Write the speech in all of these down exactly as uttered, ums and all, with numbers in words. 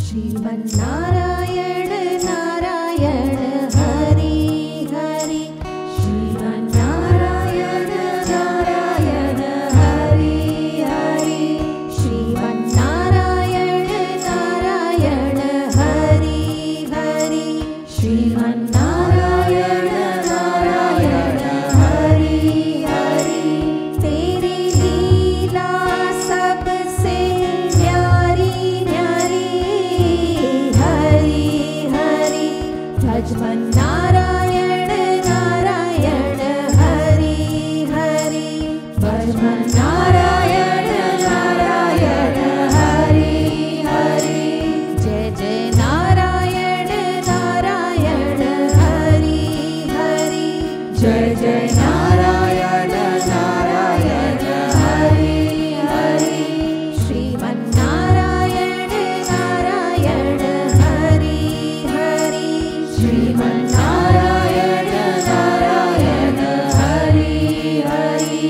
श्रीमन्नारायण नारायण हरि हरि श्रीमन्नारायण नारायण हरि हरि श्रीमन्नारायण नारायण हरि हरि श्रीमन्नारायण नारायण हरि हरि तेरी लीला सबसे न्यारी न्यारी हरि हरि भजमन नारायण नारायण हरि हरि भजमन नारायण नारायण हरि हरि जय जय नारायण नारायण हरि हरि जय जय नारायण नारायण हरि हरि श्रीमन्नारायण नारायण हरि हरि श्रीमन्नारायण नारायण हरि हरि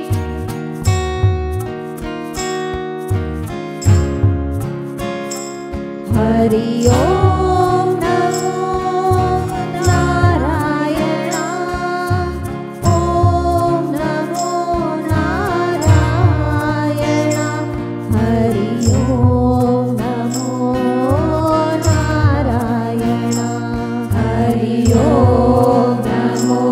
हरि ओम नमो नारायण ओम नमो नारायण हरि ओम नमो नारायण हरि ओम नमो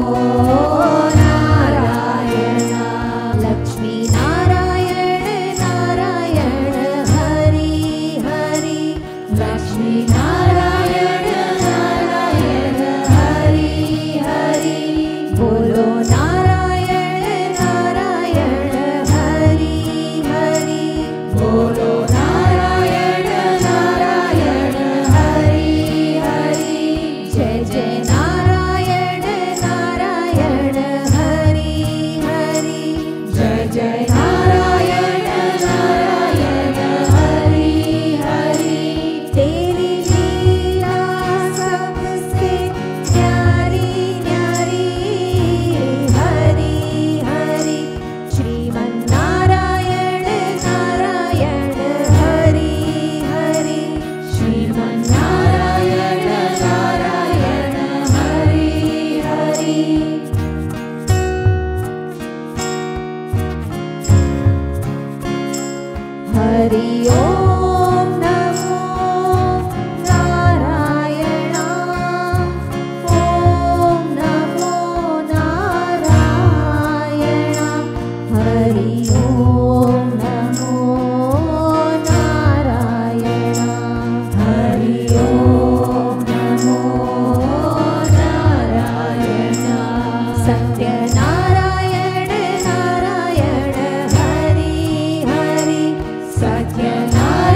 नारायण लक्ष्मी नारायण नारायण हरि हरि लक्ष्मी नारायण नारायण हरि हरि बोलो नारायण नारायण हरि हरि बोलो नारायण नारायण हरि हरि जय जय नारायण नारायण हरि हरि जय जय नारायण नारायण हरि हरि तेरी लीला सबसे न्यारी न्यारी हरि हरि श्रीमन्नारायण नारायण हरि हरि श्रीमन्नारायण नारायण हरि हरि हरि ओम नमो नारायण ओम नमो नारायण हरि ओम नमो नारायण हरि ओम नमो नारायण सत्य नारायण नारायण हरि हरि सत्य नारायण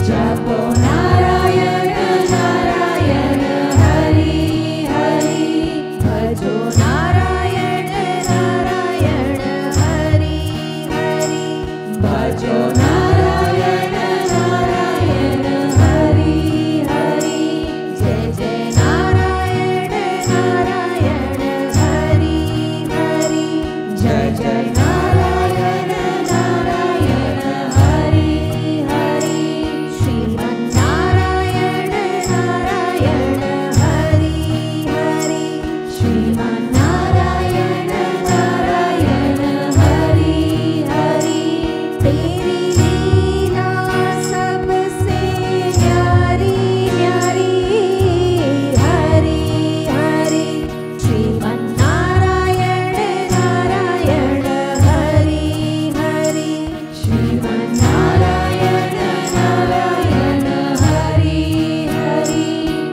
जपो नारायण नारायण हरि हरि भजो नारायण नारायण हरि हरि भजो नारायण नारायण हरि हरि जय जय नारायण नारायण हरि हरि जय जय नारायण नारायण हरि हरि श्रीमन्नारायण नारायण हरि हरि श्रीमन्नारायण नारायण हरि हरि तेरी लीला सबसे न्यारी न्यारी हरि हरि श्रीमन्नारायण नारायण हरि हरि श्रीमन्नारायण नारायण हरि हरि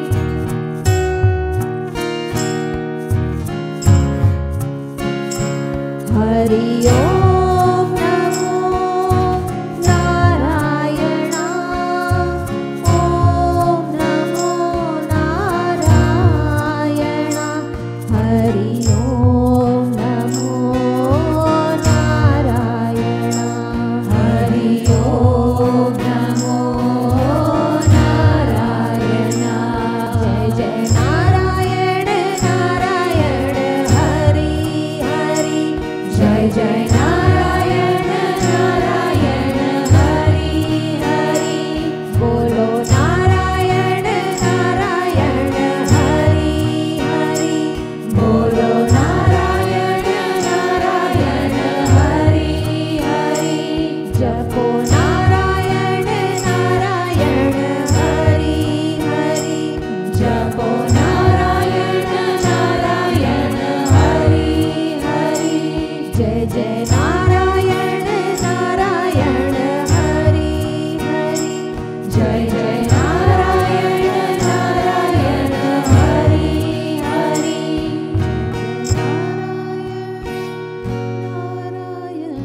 हरि ओम नमो नारायण ओम नमो नारायण हरि ओम नमो नारायण हरि ओम नमो नारायण जय जय नारायण नारायण हरि हरि जय जय नारायण नारायण हरि हरि बोलो नारायण नारायण हरि हरि बोलो नारायण नारायण हरि हरि जपो नारायण नारायण हरि हरि जपो नारायण नारायण हरि हरि जय जय नारायण नारायण हरि हरि जय जय नारायण नारायण हरि हरि नारायण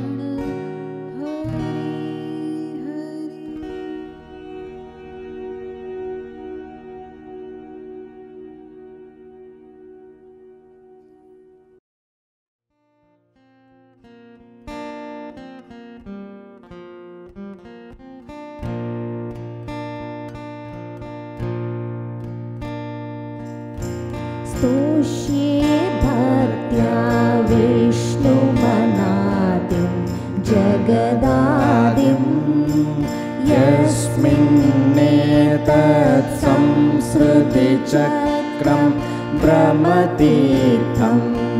स्तोष्ये भक्त्या विष्णुमनादिं जगदादिं यस्मिन्नेतत् संसृतिचक्रं ब्रह्मतीर्थं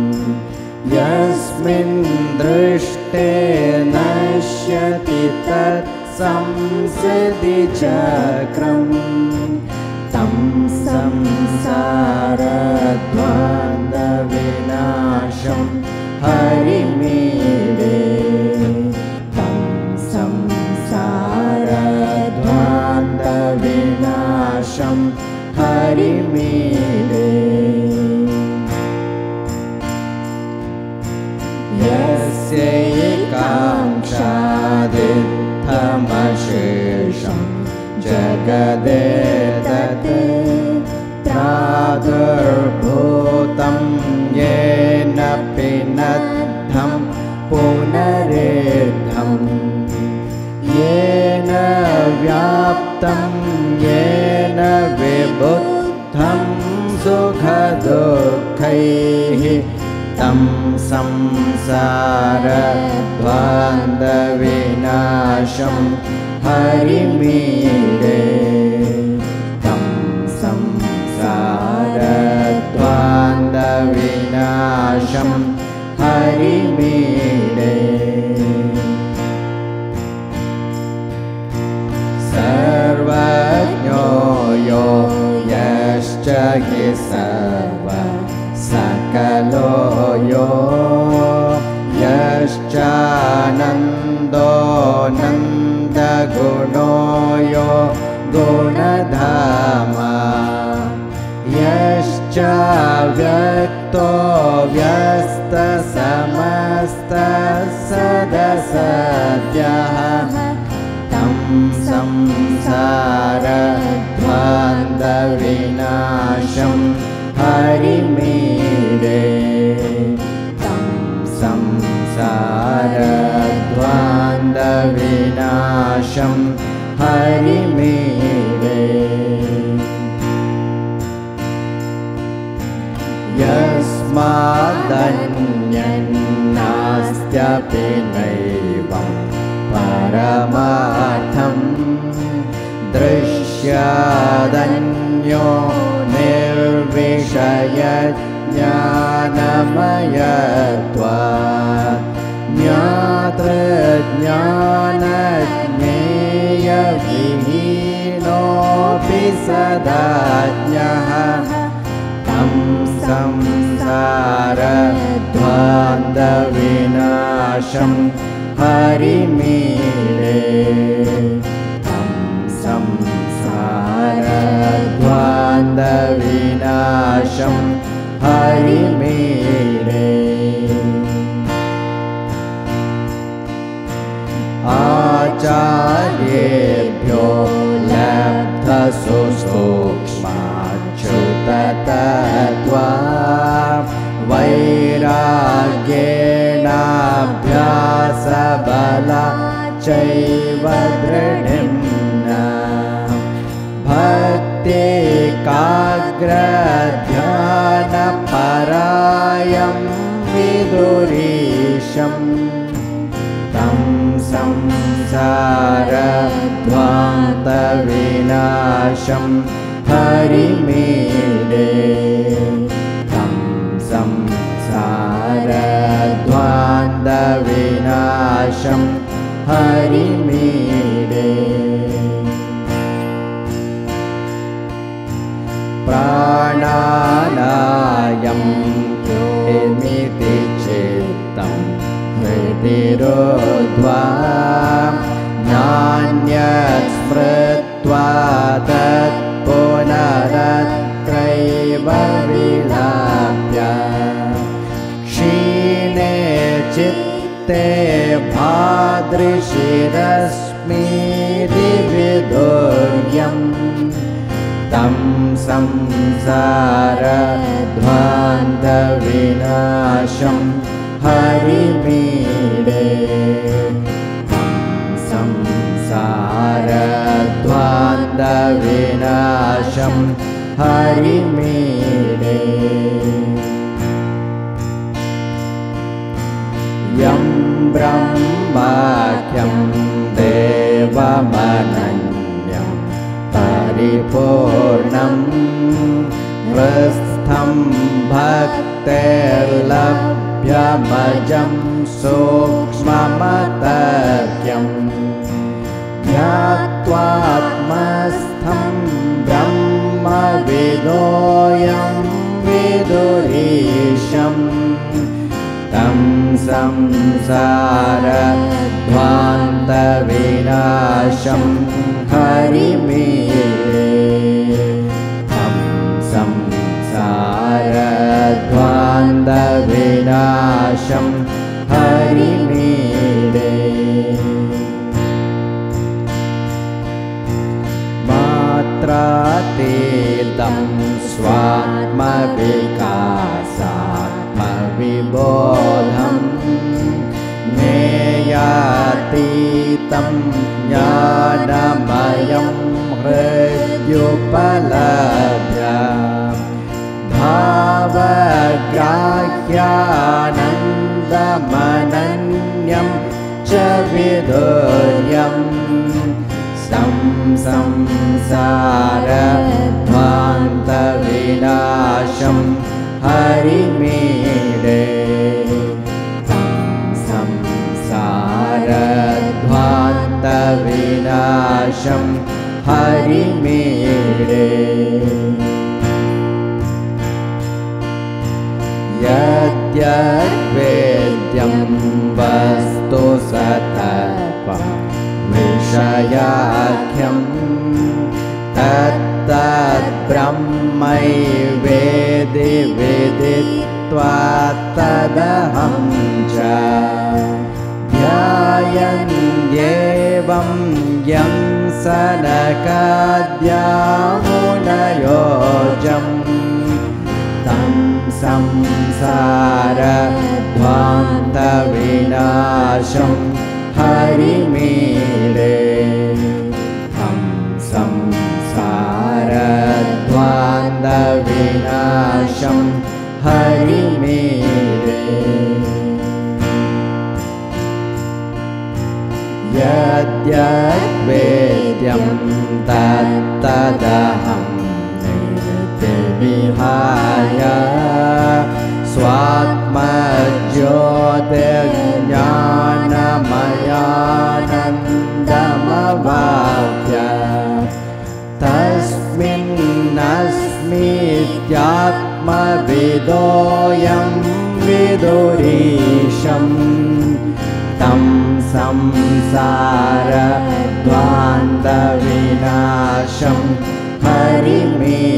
यस्मिन् दृष्टे नश्यति तत् संसृतिचक्रं तं संसारद्वन्द्वविनाशं हरिमीडे तं संसारद्वन्द्वविनाशं हरिमीडे यस्यैकाङ्क्षादित्थमशेषं जगदेतत् प्रादुर्भूतं येन पिनद्धं पुनरेद्धं येन व्याप्तं येन विबुद्धं सुखदुःखैः तं संसारद्वन्द्वविनाशं हरिमीडे तं संसारद्वन्द्वविनाशं हरिमीडे सर्वज्ञो यो यश्च हि सर्व सकलो यो यश्चानन्दो नन्दगुणो यो गुणधामा यश्च व्यक्तो व्यस्तसमस्तसदसद्यः तं सं संसारध्वान्तविनाशं हरिमीडे तं संसारध्वान्तविनाशं हरिमीडे यस्मादन्यन्नास्त्यपि नैवं परमार्थं दृश्यादन्यो निर्विषयज्ञानमयत्वात् ज्ञातृज्ञानज्ञेयविहीनोऽपि सदाज्ञः तं संसारध्वान्तविनाशं हरिमीडे तं संसारध्वान्तविनाशं हरिमीडे आचार्येभ्यो लब्धसुसूक्ष्माच्युततत्त्वा वैराग्येणाभ्यासबला चैव दृढिं न भक्त्येकाग्रध्यानपरायं विदुरीशं तं संसारध्वान्तविनाशं हरिमीडे तं संसारध्वान्तविनाशं हरिमीडे प्राणानायं योमिति चित्तं हृदिरोध्वा नान्यत् स्मृत्वा तत्पुनरत्रैव विलाप्य क्षीणे चित्ते भादृशिरश्मीति विदुर्यं तं संसारध्वान्तविनाशं हरिमीडे तं संसारध्वान्तविनाशं हरिमीडे यं ब्रह्माख्यं देवमनन्यं परिपूर्णं हृस्थं भक्तेर्लभ्यमजं सूक्ष्ममतर्क्यं ज्ञात्वात्मस्थं ब्रह्मविदोऽयं विदुरीशं तं संसारध्वान्तविनाशं हरिमीडे तं संसारध्वान्तविनाशं हरिमीडे मात्रातीतं स्वात्मविकासात्मविबोधं ज्ञेयातीतं ज्ञानमयं हृद्युपलभ्य भावग्राह्यानन्दमनन्यं च विदुर्यं तं संसारध्वान्तविनाशं हरिमीडे तं संसारध्वान्तविनाशं हरिमीडे यद्यद्वेद्यं वस्तु सतत्वं विषयाख्यं तत्तद्ब्रह्मैवेदि विदित्वा तदहं च ध्यायन्त्येवं यं स सनकाद्यामुनयोजम् तं संसारध्वान्तविनाशं हरिमीडे तं संसारध्वान्तविनाशं हरिमीडे यद्यद्वेद्यं तत्तदहं निर्विहाय स्वात्मज्योतिर्ज्ञानमयानन्दमवाप्य तस्मिन्नस्मीत्यात्मविदोऽयं विदुरीशम् तं संसारध्वान्तविनाशं हरिमे